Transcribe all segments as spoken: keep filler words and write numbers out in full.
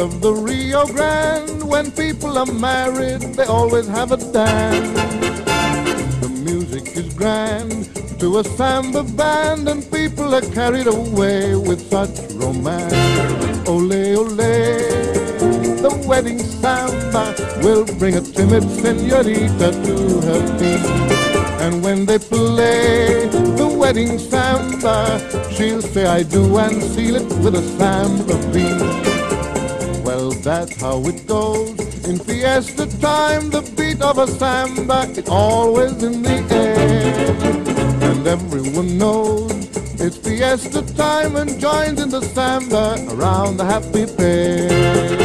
of the Rio Grande, when people are married, they always have a dance. The music is grand to a samba band, and people are carried away with such romance. Ole, ole, the wedding samba will bring a timid senorita to her feet. And when they play the wedding samba, she'll say I do and seal it with a samba beat. Well, that's how it goes in fiesta time. The beat of a samba is always in the air, and everyone knows it's fiesta time and joins in the samba around the happy pair.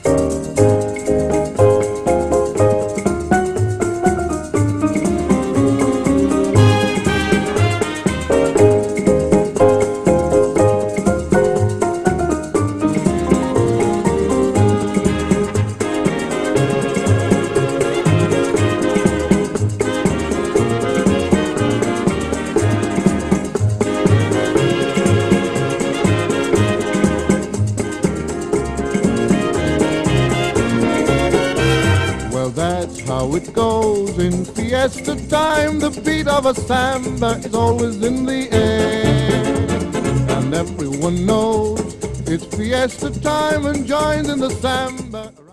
That's how it goes in fiesta time. The beat of a samba is always in the air, and everyone knows it's fiesta time and joins in the samba.